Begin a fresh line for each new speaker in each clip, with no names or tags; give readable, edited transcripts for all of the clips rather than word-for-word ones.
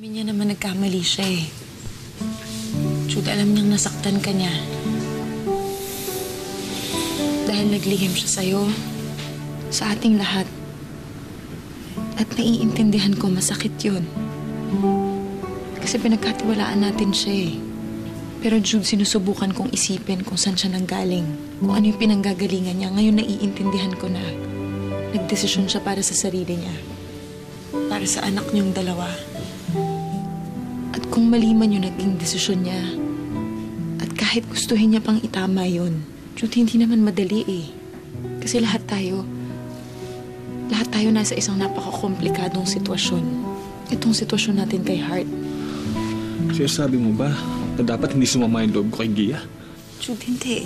Sabi niya naman nagkamali siya eh. Jude, alam niyang nasaktan ka niya. Dahil naglihim siya sa'yo. Sa ating lahat. At naiintindihan ko masakit yun. Kasi pinagkatiwalaan natin siya eh. Pero Jude, sinusubukan kong isipin kung saan siya nanggaling. Kung ano yung pinanggagalingan niya. Ngayon naiintindihan ko na nagdesisyon siya para sa sarili niya. Para sa anak niyong dalawa. At kung mali man yung naging desisyon niya, at kahit gustuhin niya pang itama yun, Jude, hindi naman madali eh. Kasi lahat tayo nasa isang napaka-komplikadong sitwasyon. Itong sitwasyon natin kay Hart.
Sabi mo ba na dapat hindi sumama yung loob ko kay Gia?
Jude, hindi.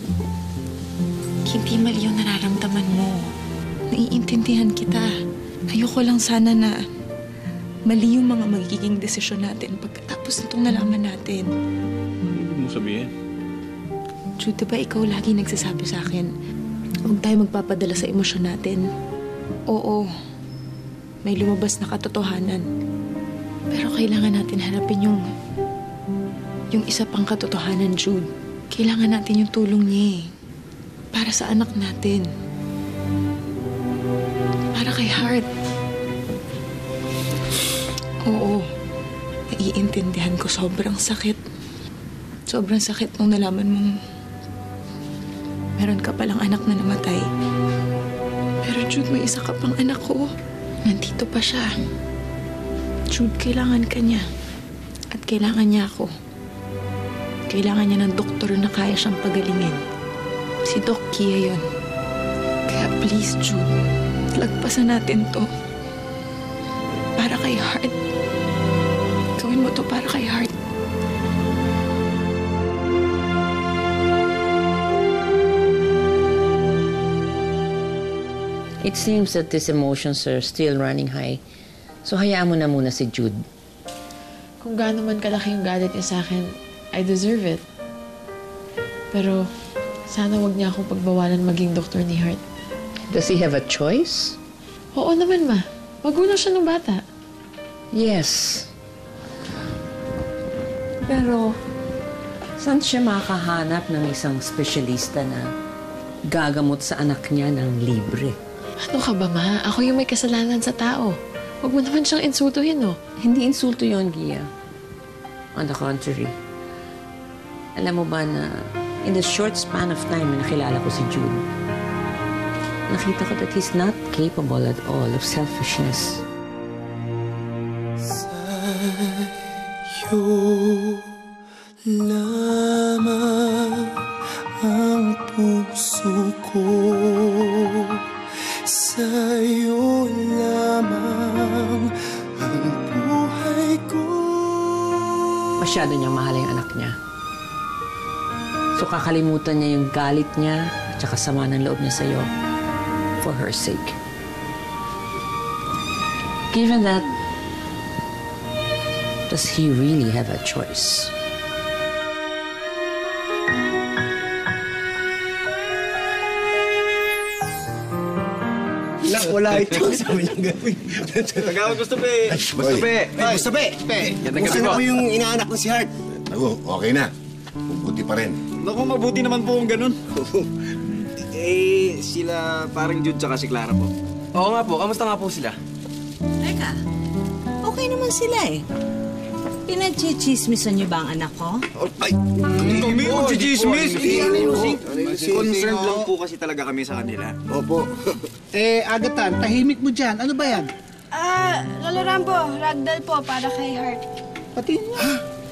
Hindi mali yung nararamdaman mo. Naiintindihan kita. Ayoko lang sana na mali yung mga magiging desisyon natin pagkatapos nitong nalaman natin.
Ano ibig mo sabihin?
Jude, diba ikaw lagi nagsasabi sa akin, huwag tayo magpapadala sa emosyon natin. Oo, may lumabas na katotohanan. Pero kailangan natin harapin yung isa pang katotohanan, Jude. Kailangan natin yung tulong niya eh. Para sa anak natin. Para kay Hart. Oo, naiintindihan ko sobrang sakit. Sobrang sakit nung nalaman mong meron ka palang anak na namatay. Pero Jude, may isa ka pang anak ko. Nandito pa siya. Jude, kailangan ka niya. At kailangan niya ako. Kailangan niya ng doktor na kaya siyang pagalingin. Si Doc Kia yun. Kaya please, Jude, lagpasan natin to. Para kay Hart. Gawin mo to para kay Hart.
It seems that these emotions are still running high. So hayaan mo na muna si Jude.
Kung gaano man kalaki yung galit niya sa akin, I deserve it. Pero sana wag niya akong pagbawalan maging doktor ni Hart.
Does he have a choice?
Oo naman, Ma. Magulang siya ng bata.
Yes. Pero saan siya makahanap ng isang espesyalista na gagamot sa anak niya ng libre?
Ano ka ba, Ma? Ako yung may kasalanan sa tao. Huwag mo naman siyang insultuhin, no?
Hindi insulto yon, Gia. On the contrary. Alam mo ba na in the short span of time na nakilala ko si Jude, nakita ko that he's not capable at all of selfishness.
Sa'yo lamang ang puso ko, sa'yo lamang ang buhay ko.
Masyado niyang mahal yung anak niya. So kakalimutan niya yung galit niya at saka sama ng loob niya sa'yo for her sake. Given that, does he really have a choice?
Wala ito. Sabi niyang gawin.
Nagawag gusto pe. Gusto pe.
Gusto pe. Gusto mo yung inaanak ko si Hart.
Ako, okay na. Buti pa rin.
Naku, mabuti naman po kung ganun. Sila parang Jude tsaka si Clara po.
Oo nga po. Kamusta nga po sila?
Teka, okay naman sila eh. Pinagchichismisan niyo ba ang anak ko?
Ay, kami magchichismis. Concerned lang po kasi talaga kami sa kanila.
Opo.
Agatan, tahimik mo dyan. Ano ba yan?
Lolo Rambo, ragdoll po para kay Hart.
Pati nga.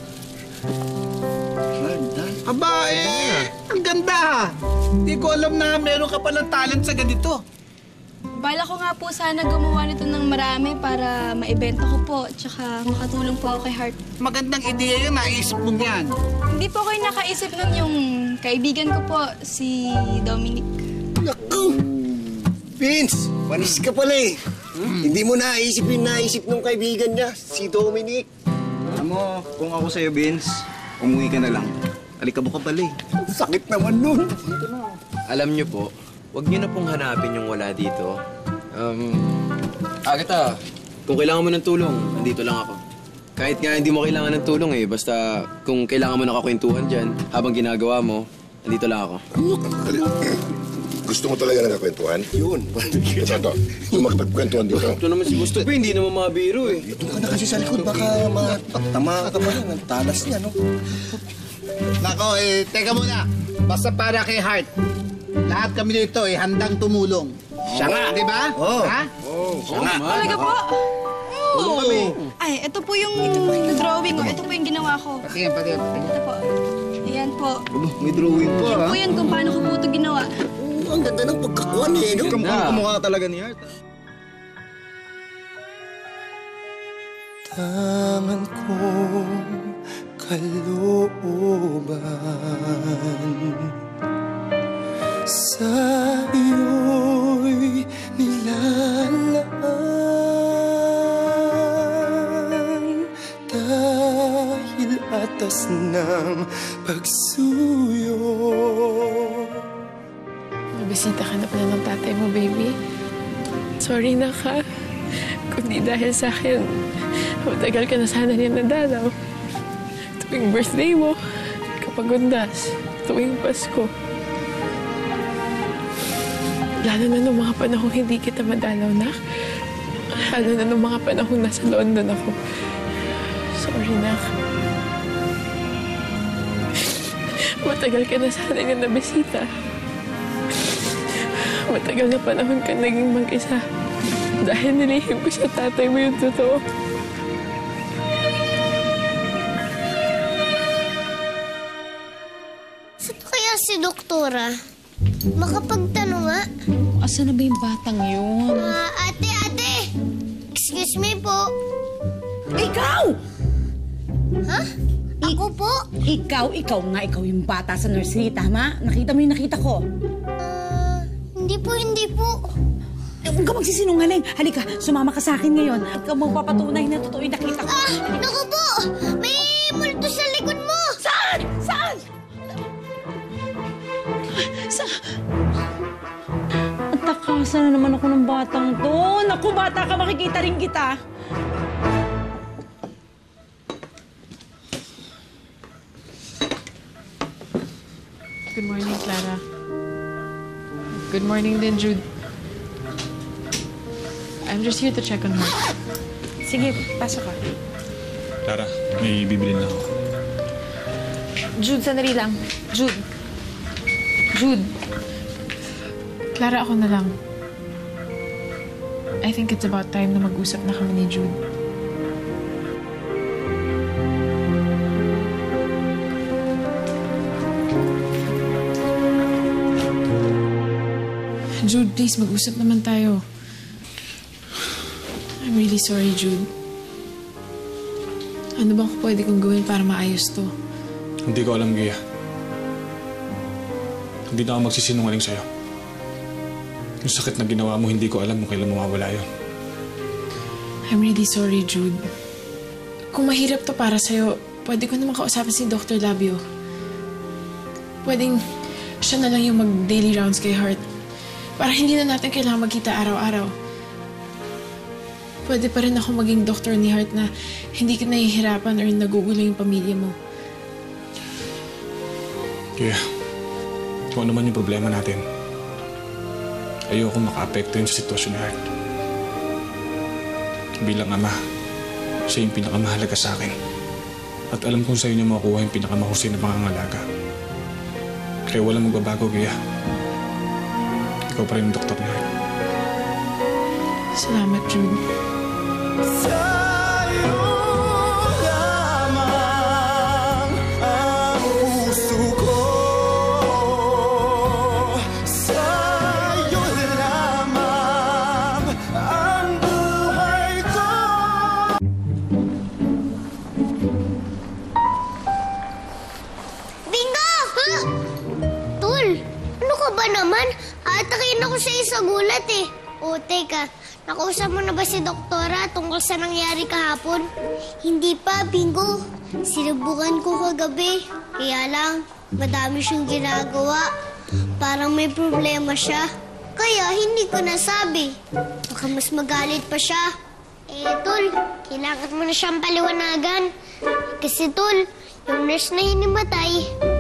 Aba, ang ganda ha. Hindi ko alam na meron ka palang talent sa ganito.
Bala ko nga po sana gumawa nito ng marami para maibenta ko po, tsaka makatulong po ako kay Hart.
Magandang ideya yun, naisip mo yan.
Hindi po kayo nakaisip nun yung kaibigan ko po, si Dominic.
Naku! Vince, panis ka pala eh. Hindi mo naisip yung naisip ng kaibigan niya, si Dominic.
Alam mo, kung ako sa'yo, Vince, umuwi ka na lang. Alikabok ka pala eh.
Sakit naman nun.
Alam niyo po, huwag niyo na pong hanapin yung wala dito. Agata, kung kailangan mo ng tulong, andito lang ako. Kahit nga hindi mo kailangan ng tulong eh. Basta kung kailangan mo nakakwentuhan dyan, habang ginagawa mo, nandito lang ako.
Gusto mo talaga nagkakwentuhan? Yun. Ito, yung makapagkwentuhan dito.
Ito naman si Gusto pa, hindi naman mabiro eh.
Dito ka na kasi sa likod, baka matama ka pa rin. Ang talas niya, no?
Nako, teka muna. Basta para kay Heart. Lahat kami dito handang tumulong. Siya nga, di ba?
Oo.
Ha?
Siya nga.
Talaga po?
Tulong kami.
Ay, ito po yung drawing ko. Ito po yung ginawa ko.
Patingin.
Ito po. Ayan po.
May drawing pa,
Yan po yan kung paano ko po ito ginawa.
Ang ganda ng pagkakuan eh, no?
Kamukha talaga ni Heart.
Tangan kong kalooban sa iyo'y nilalaan dahil atas ng pagsuyo.
Mabisita ka na pala ng tatay mo, baby. Sorry na ka. Kundi dahil sa akin, matagal ka na sana niya nadalaw. Tuwing birthday mo, kapag undas, tuwing Pasko. Lalo na nung mga panahong hindi kita madalaw, nak. Lalo na nung mga panahong nasa London ako. Sorry, nak. Matagal ka na sana niya nabisita. Matagal na panahon ka naging mag-isa. Dahil nilihim ko sa tatay mo yung totoo.
Saan kaya si Doktora? Makapagtanong nga.
Asa na ba yung batang yun?
Ate! Excuse me po.
Ikaw!
Ha? Ako po?
Ikaw yung bata sa nursery, tama? Nakita mo yung nakita ko?
Hindi po.
Huwag ka magsisinungaling. Halika, sumama ka sa akin ngayon. Ikaw magpapatunay na totoo yung nakita ko.
Naku po! May multo sa likod mo!
Saan? Atakasan na naman ako ng batang to. Naku, bata ka, makikita rin kita.
Good morning, Clara. Good morning din, Jude. I'm just here to check on her. Sige, pasok ka.
Clara, may bibilin na ako.
Jude, sandali lang. Jude. Clara, ako na lang. I think it's about time na mag-usap na kami ni Jude. Jude, please, mag-usap naman tayo. I'm really sorry, Jude. Ano bang pwede kong gawin para maayos to?
Hindi ko alam, Gia. Hindi na ako magsisinungaling sa'yo. Yung sakit na ginawa mo, hindi ko alam kung kailan mawawala yun.
I'm really sorry, Jude. Kung mahirap to para sa'yo, pwede ko naman kausapin si Dr. Labio. Pwedeng siya na lang yung mag-daily rounds kay Heart. Para hindi na natin kailangan magkita araw-araw. Pwede pa rin ako maging doktor ni Heart na hindi ka nahihirapan or nagugulo yung pamilya mo.
Gia, kung ano man yung problema natin, ayoko maka-apekto yun sa sitwasyon ni Heart. Bilang ama, siya yung pinakamahalaga sa akin. At alam kong sa'yo niya makukuha yung pinakamahusay na pangangalaga. Kaya walang magbabago, Gia. Ikaw pa rin ang doktor ni Heart.
Salamat, Jude.
Sa'yo lamang ang puso ko. Sa'yo lamang ang buhay ko.
Bingo! Ha? Tol, ano ka ba naman? Aatakin ako sa isang gulat eh. O, teka. Nakausap mo na ba si Doktora tungkol sa nangyari kahapon? Hindi pa, Bingo. Sinubukan ko kagabi. Kaya lang, madami siyang ginagawa. Parang may problema siya. Kaya hindi ko nasabi. Baka mas magalit pa siya. Tol, kailangan mo na siyang paliwanagan. Kasi, Tol, yung nurse na hinimatay,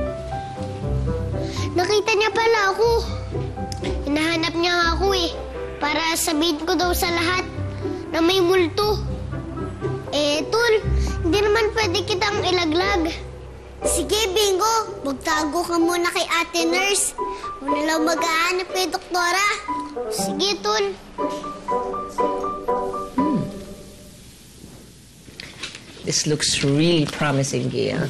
nakita niya pala ako. Hinahanap niya ako para sabihin ko daw sa lahat na may multo. Tol, hindi naman pwede kitang ilaglag. Sige, Bingo. Magtago ka muna kay ate nurse. Muna lang mag-aanap kay doktora. Sige, Tol.
This looks really promising, Gia.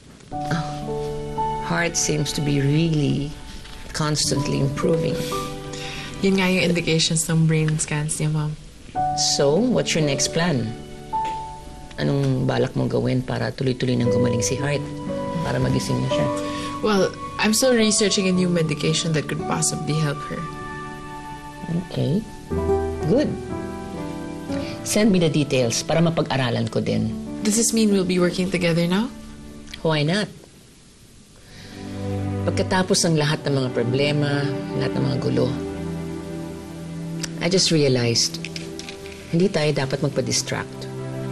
Heart seems to be really constantly improving.
Yun nga yung indications ng brain scans niya, Mom.
So, what's your next plan? Anong balak mong gawin para tuloy-tuloy nang gumaling si Heart? Para magising na siya?
Well, I'm still researching a new medication that could possibly help her.
Okay. Good. Send me the details para mapag-aralan ko din.
Does this mean we'll be working together now?
Why not? Pagkatapos ng lahat ng mga problema, lahat ng mga gulo, I just realized, hindi tayo dapat magpa-distract.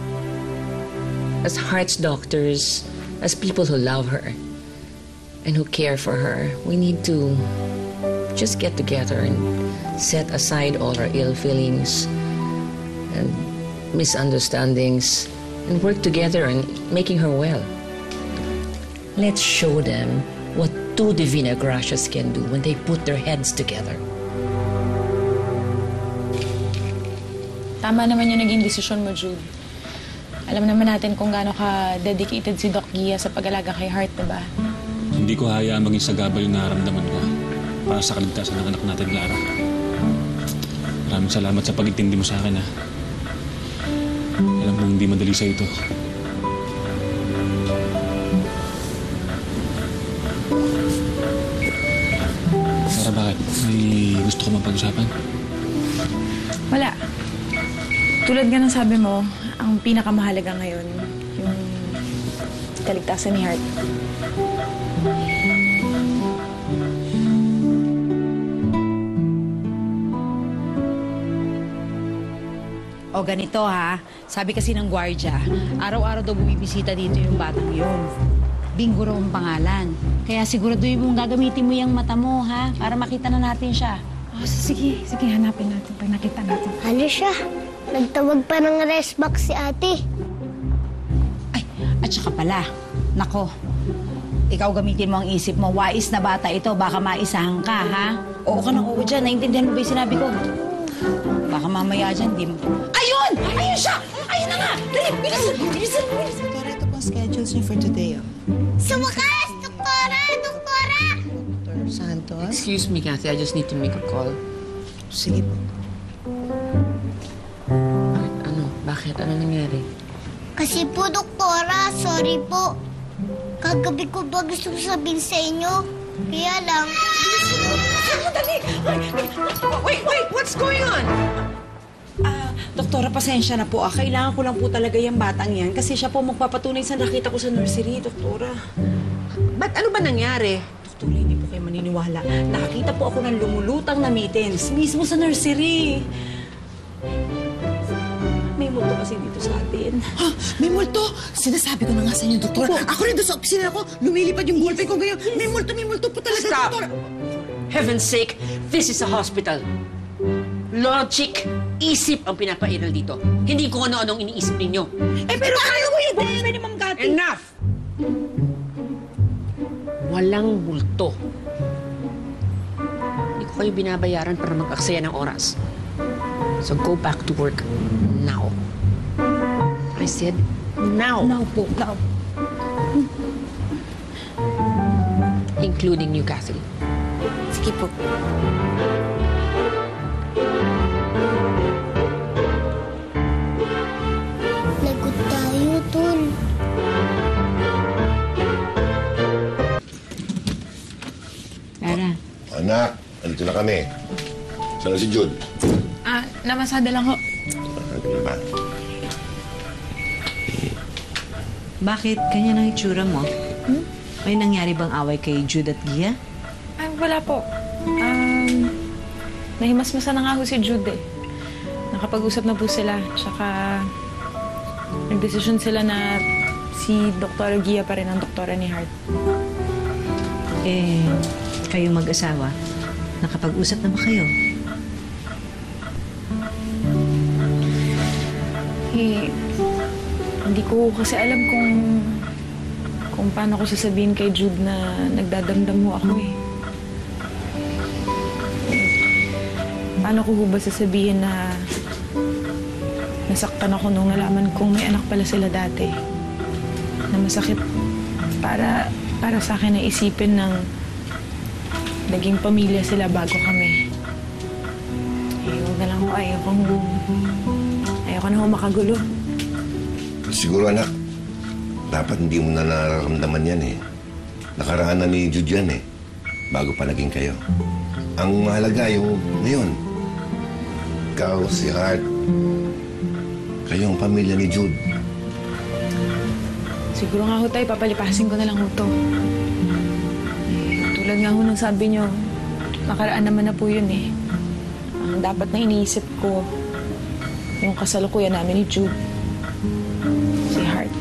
As Heart's doctors, as people who love her and who care for her, we need to just get together and set aside all our ill feelings and misunderstandings and work together in making her well. Let's show them what two Divina Gracias can do when they put their heads together.
Tama naman yung naging desisyon mo, Jude. Alam naman natin kung gaano ka-dedicated si Doc Gia sa pag-alaga kay Heart, diba?
Hindi ko hayaan maging sagabal yung nararamdaman ko para sa kaligtasan ng anak natin, Clara. Maraming salamat sa pag-intindi mo sa akin, ha. Alam kong hindi madali sa ito. Clara, bakit? May gusto ko mapag-usapan?
Wala. Tulad nga ng sabi mo, ang pinakamahalaga ngayon, yung kaligtasan ni Heart.
O ganito ha, sabi kasi ng gwardya, araw-araw daw bumibisita dito yung batang yun. Bingo raw ang pangalan. Kaya siguraduhin mong gagamitin mo yung mata mo ha, para makita na natin siya.
Oh, sige, hanapin natin pag nakita natin.
Ano siya? Nagtawag pa ng rest box si ate.
Ay, at saka pala, nako, ikaw gamitin mo ang isip mo, wais na bata ito, baka maisahan ka, ha? Oo ka ng oo dyan, naiintindihan mo ba yung sinabi ko? Baka mamaya dyan, di mo... Ayun! Ayun siya! Ayun na nga! Dali, bilisan!
Doktora, ito pong schedules niyo for today,
Sa wakas! Doktora! Doktora!
Dr. Santos?
Excuse me, Kathy. I just need to make a call.
Sige po.
Bakit? Ano nangyari?
Kasi po, doktora, sorry po. Kagabi ko ba gusto sabihin sa inyo? Kaya lang...
Dali! Wait! What's going on? Doktora, pasensya na po. Kailangan ko lang po talaga yung batang yan kasi siya po magpapatunay sa nakita ko sa nursery, doktora.
Ba't ano ba nangyari?
Doktora, hindi po kayo maniniwala. Nakakita po ako ng lumulutang na mittens mismo sa nursery. May multo kasi dito sa atin.
Ha? May multo? Sinasabi ko na nga sa inyo, doktora. Ako rin doon sa opisina ko, lumilipad yung ballpen ko ngayon. May multo po talaga,
Stop!
doktora.
Heaven's sake, this is a hospital. Logic, isip ang pinapairal dito. Hindi ko ano-anong iniisip ninyo.
Pero kaya mo yung ballpen ni Ma'am Gati.
Enough! Walang multo. Hindi ko kayo binabayaran para mag-aksaya ng oras. So go back to work now. I said now.
Now po, now.
Including you, Kathy.
Sige po.
Lagot tayo, Tol.
Lara.
Anak, andito na kami. Saan na si Jude?
Namasada lang ho.
Ano ba?
Bakit? Kanya ng itsura mo? May nangyari bang away kay Jude at Gia?
Ay, wala po. Nahimasmasa na nga ho si Jude eh.
nakapag-usap na po sila. Tsaka nagdesisyon sila na si Dr. Gia pa rin ang doktora ni Hart.
Eh, kayo mag-asawa, nakapag-usap na ba kayo?
Eh, hindi ko kasi alam kung paano ko sasabihin kay Jude na nagdadamdam mo ako eh. Paano ko ba sasabihin na nasaktan ako nung nalaman kong may anak pala sila dati? Na masakit para sa akin na isipin ng naging pamilya sila bago kami. Eh, huwag na lang ho. Ayoko na ho makagulo.
Siguro anak, dapat hindi mo na nararamdaman yan eh. Nakaraan na ni Jude yan eh, bago pa naging kayo. Ang mahalaga yung ngayon. Ikaw, si Hart, kayo ang pamilya ni Jude.
Siguro nga ho tayo, papalipasin ko na lang ho to. Tulad nga ho nung sabi nyo, nakaraan naman na po yun eh. Ang dapat na iniisip ko, yung kasalukuyan namin ni Jude. Si Hart.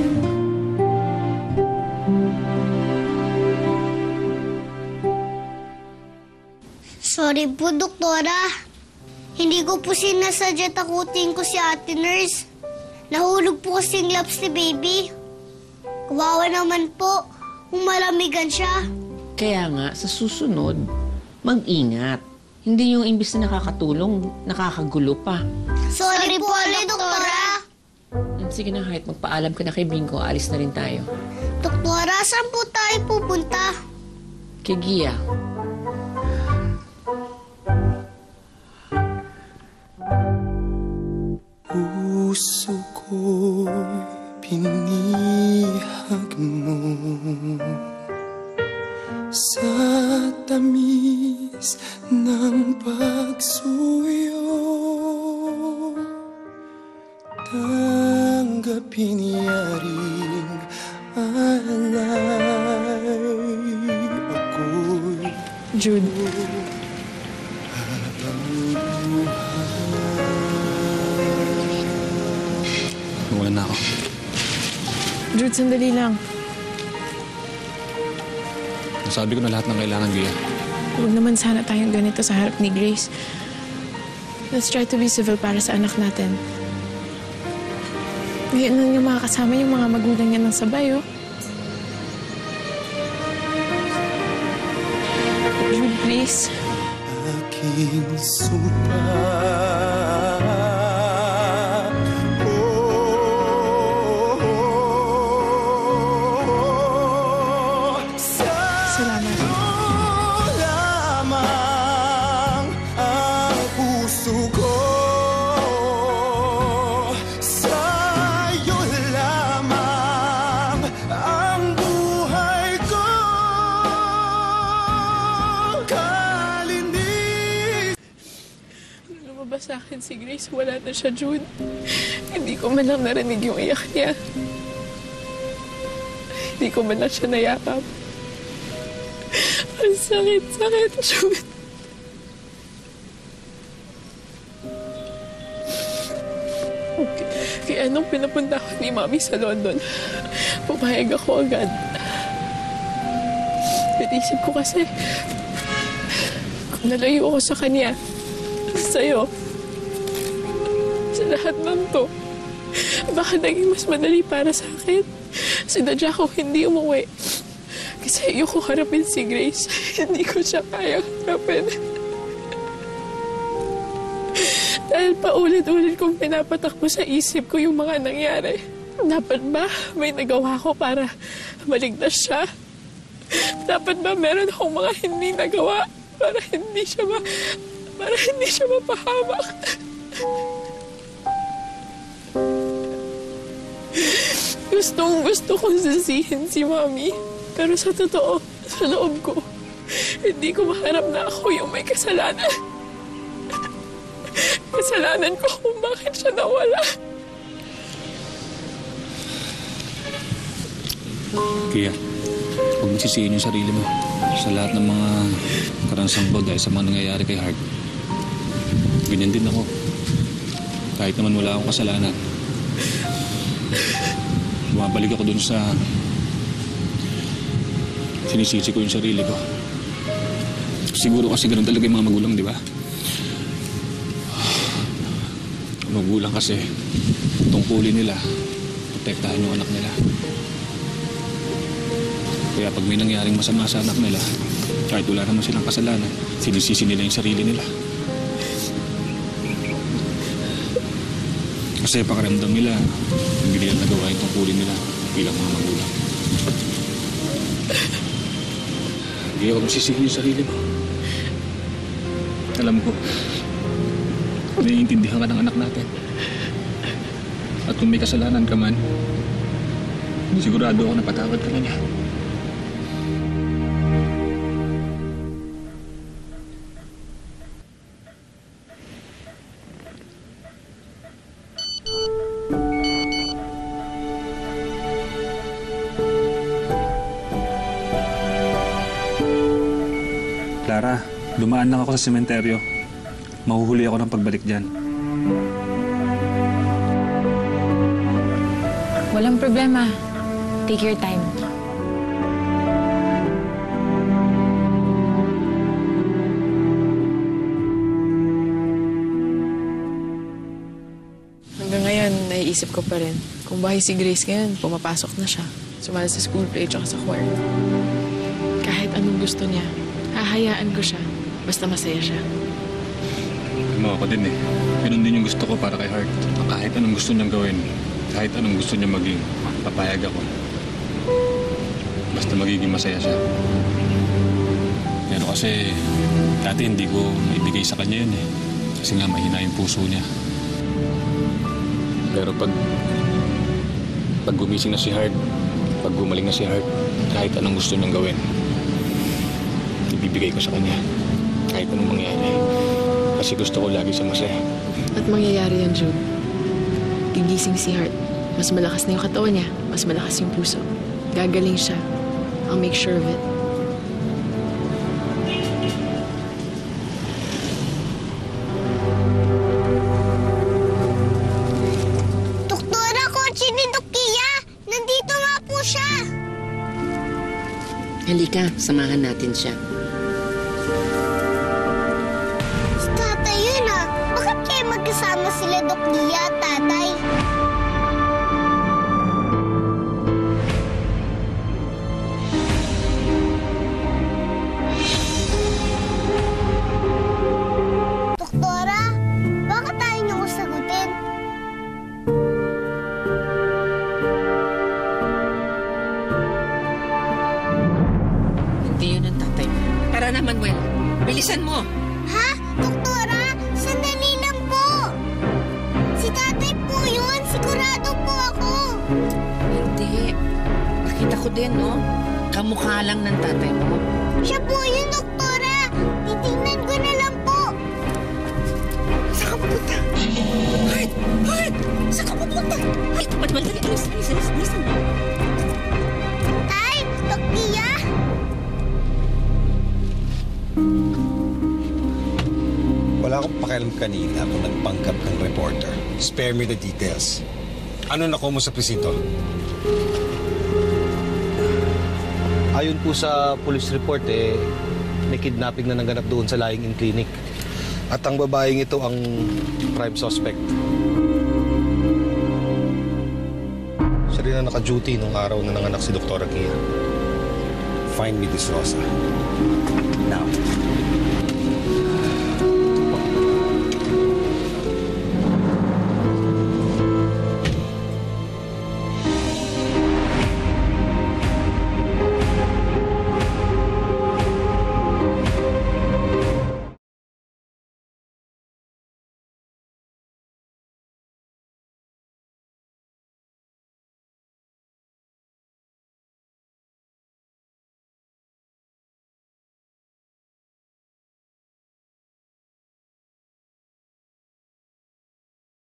Sorry po, Doktora. Hindi ko po sinasadya takutin ko si ate nurse. Nahulog po kasing laps ni baby. Kawawa naman po kung malamigan siya.
Kaya nga, sa susunod, mag-ingat. Hindi yung imbis na nakakatulong, nakakagulo pa.
Sorry po, Doktora.
Sige na, Hart. Magpaalam ka na kay Bingo. Alis na rin tayo.
Doktora, saan po tayo pupunta?
Kay Gia.
Puso ko'y pinihag mo sa tamis ng pagsuyo. Tanggapin niyaring alay ako'y
Jude.
Nawalan na ako.
Jude, sandali lang.
Nasabi ko na lahat ng kailangan, Gia.
Huwag naman sana tayong ganito sa harap ni Grace. Let's try to be civil para sa anak natin. Ngayon lang yung makakasama yung mga magulang niya ng sabay, oh. Jude, please.
Aking sumpa.
Sa akin si Grace, wala na siya, Jude. Hindi ko man lang narinig yung iyak niya. Hindi ko man lang siya nayakap. Ang sakit, Jude. Kaya nung pinapunta ko ni Mami sa London, pumayag ako agad. Naisip ko kasi, kung nalayo ako sa kanya, sa'yo, sa lahat ng to, baka naging mas madali para sa akin. Sinadya ko hindi umuwi. Kasi ayoko harapin si Grace. Hindi ko siya kaya harapin. Dahil paulit-ulit kong pinapatakbo sa isip ko yung mga nangyari. Dapat ba may nagawa ko para maligtas siya? Dapat ba meron akong mga hindi nagawa para hindi siya mapahamak? Gusto kong sisihin si Mami. Pero sa totoo, sa loob ko, hindi ko maharap na ako yung may kasalanan. Kasalanan ko kung bakit siya nawala.
Kaya, huwag magsisihin yung sarili mo sa lahat ng mga karansang dahil sa mga nangyayari kay Hart. Ganyan din ako. Kahit naman wala akong kasalanan. Bumabalik ako dun sa... sinisisi ko yung sarili ko. Siguro kasi ganun talaga yung mga magulang, di ba? Magulang kasi, tungkulin nila, protektahan yung anak nila. Kaya pag may nangyaring masama sa anak nila, kahit wala naman silang kasalanan, sinisisi nila yung sarili nila. Kasi pakiramdam nila, hindi nila nagawa yung tungkulin nila bilang mga magulang. Hindi ako masisihin yung sarili mo. Alam ko, naiintindihan ka ng anak natin. At kung may kasalanan ka man, sigurado ako na patawad ka na niya. Clara, dumaan lang ako sa sementeryo. Mahuhuli ako ng pagbalik dyan.
Walang problema. Take your time.
Hanggang ngayon, naiisip ko pa rin. Kung bahay si Grace ngayon, pumapasok na siya. Sumali sa school play at sa choir. Kahit anong gusto niya, hahayaan ko siya. Basta masaya siya.
Ako din eh. Ganun din yung gusto ko para kay Hart. Kahit anong gusto niyang gawin, kahit anong gusto niya maging, papayag ako. Basta magiging masaya siya. Pero kasi, dati hindi ko maibigay sa kanya yun eh. Kasi nga mahina yung puso niya. Pero pag gumising na si Hart, pag gumaling na si Hart, kahit anong gusto niyang gawin, ibibigay ko sa kanya. Kahit anong mangyari. Kasi gusto ko lagi siya masaya.
At mangyayari yan, Jude. Gigising si Hart. Mas malakas na yung katawan niya. Mas malakas yung puso. Gagaling siya. I'll make sure of it.
Doktora, kotse ni Dok Kia! Nandito nga po siya!
Halika, samahan natin siya.
Magkasama sila Dok Gia, tatay. Doktora, bakit tayo niyo ko sagutin?
Hindi yun ang tatay mo. Tara na, Manuel. Bilisan mo.
Ha? Doktora, sandali lang po. Si tatay po yun. Sigurado po ako.
Hindi. Nakita ko din, no? Kamukha lang ng tatay mo.
Siya po yun, doktora. Titingnan ko na lang po.
Saan ka pupunta? Hart! Hart! Saan ka pupunta? Hart! Manuel, dali. Alis.
Tay, Dok Gia.
Wala akong pakialam kanina kung nagpanggap ng reporter. Spare me the details. Ano nakuha mo sa presinto?
Ayon po sa police report, may kidnapping na naganap doon sa lying-in clinic. At ang babaeng ito ang prime suspect. Siya rin ang naka-duty nung araw na nanganak si Dr. Kia.
Find me this Rosa. Now.